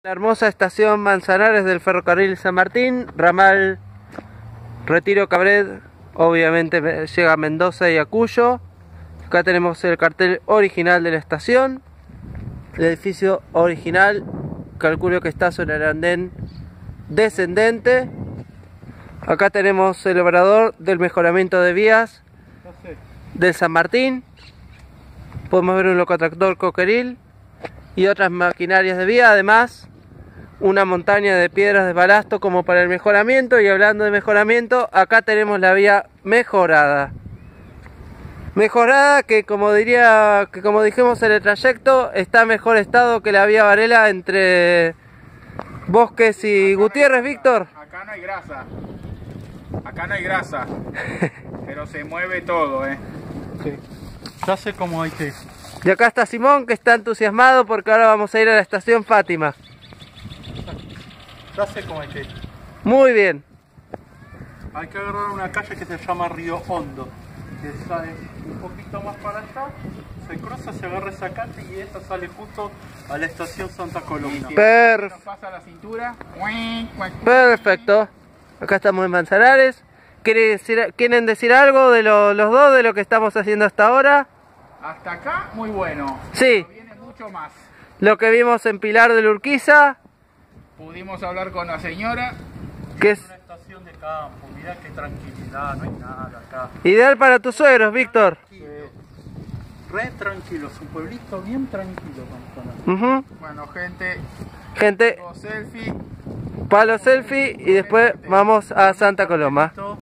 La hermosa estación Manzanares del ferrocarril San Martín, ramal Retiro Cabret, obviamente llega a Mendoza y a Cuyo. Acá tenemos el cartel original de la estación, el edificio original, calculo que está sobre el andén descendente. Acá tenemos el obrador del mejoramiento de vías del San Martín. Podemos ver un locotractor Coqueril y otras maquinarias de vía, además una montaña de piedras de balasto como para el mejoramiento. Y hablando de mejoramiento, acá tenemos la vía mejorada que como dijimos en el trayecto, está en mejor estado que la vía Varela entre Bosques y Gutiérrez. Víctor, acá no hay grasa, pero se mueve todo, Sí. Ya sé cómo hay que ir. y acá está Simón, que está entusiasmado porque ahora vamos a ir a la estación Fátima. Ya sé cómo hay que ir. Muy bien. Hay que agarrar una calle que se llama Río Hondo, que sale un poquito más para allá, se cruza, se agarra esa calle y esta sale justo a la estación Santa Coloma. Nos pasa la cintura. Perfecto. Acá estamos en Manzanares. ¿Quieren decir algo de los dos, de lo que estamos haciendo hasta ahora? Hasta acá, muy bueno. Sí. Pero viene mucho más. Lo que vimos en Pilar de la Urquiza. Pudimos hablar con la señora. Que es Una estación de campo, mirá qué tranquilidad, no hay nada acá. ideal para tus suegros, Víctor. Re tranquilo, es un pueblito bien tranquilo. Ujú. Bueno, gente, Gente, selfie. palo selfie y después vamos a Santa Coloma.